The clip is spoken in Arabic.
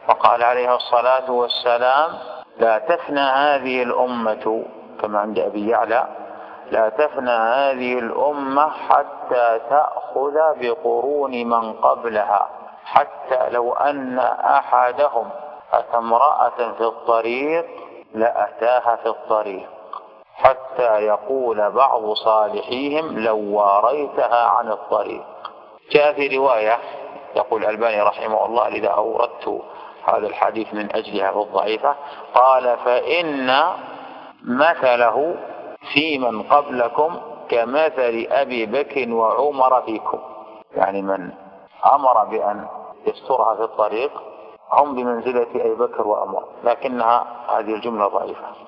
وقال عليه الصلاة والسلام: لا تفنى هذه الأمة، كما عند أبي يعلى: لا تفنى هذه الأمة حتى تأخذ بقرون من قبلها، حتى لو أن أحدهم أتى امرأة في الطريق لأتاها في الطريق، حتى يقول بعض صالحيهم: لو واريتها عن الطريق. جاء في رواية، يقول الألباني رحمه الله: لذا أوردت هذا الحديث من أجلها في الضعيفة، قال: فإن مثله في من قبلكم كمثل أبي بكر وعمر فيكم. يعني من أمر بأن يسترها في الطريق هم بمنزلة أبي بكر وعمر، لكنها هذه الجملة ضعيفة.